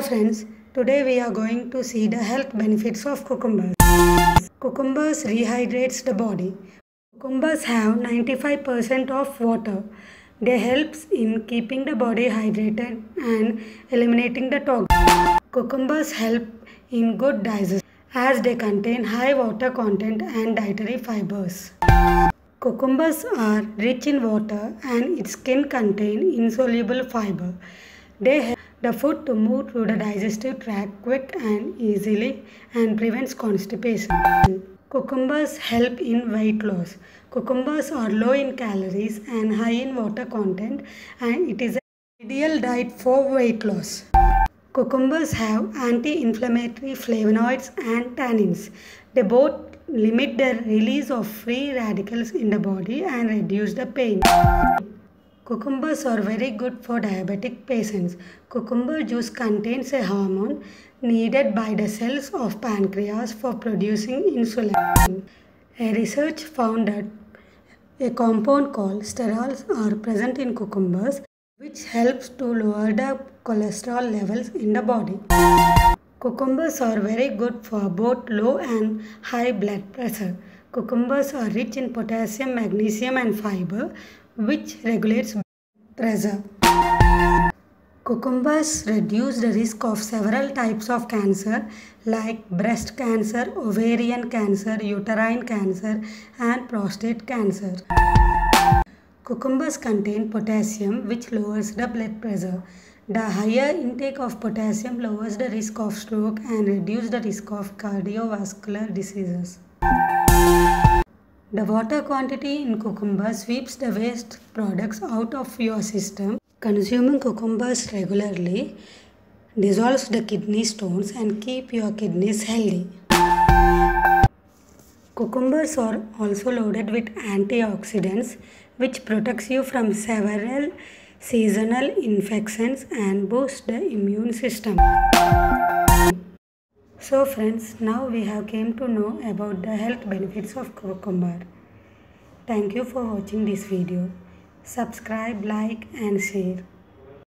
friends, today we are going to see the health benefits of cucumbers. Cucumbers rehydrates the body. Cucumbers have 95% of water. They help in keeping the body hydrated and eliminating the toxins. Cucumbers help in good digestion as they contain high water content and dietary fibers. Cucumbers are rich in water and its skin contains insoluble fiber. They help the food to move through the digestive tract quick and easily and prevents constipation. Cucumbers help in weight loss. Cucumbers are low in calories and high in water content, and it is an ideal diet for weight loss. Cucumbers have anti-inflammatory flavonoids and tannins. They both limit the release of free radicals in the body and reduce the pain. Cucumbers are very good for diabetic patients. Cucumber juice contains a hormone needed by the cells of pancreas for producing insulin. A research found that a compound called sterols are present in cucumbers, which helps to lower the cholesterol levels in the body. Cucumbers are very good for both low and high blood pressure. Cucumbers are rich in potassium, magnesium and fiber, which regulates blood pressure. Cucumbers reduce the risk of several types of cancer like breast cancer, ovarian cancer, uterine cancer and prostate cancer. Cucumbers contain potassium, which lowers the blood pressure. The higher intake of potassium lowers the risk of stroke and reduces the risk of cardiovascular diseases. The water quantity in cucumber sweeps the waste products out of your system. Consuming cucumbers regularly dissolves the kidney stones and keep your kidneys healthy. Cucumbers are also loaded with antioxidants, which protects you from several seasonal infections and boosts the immune system. So friends, now we have came to know about the health benefits of cucumber. Thank you for watching this video. Subscribe, like and share.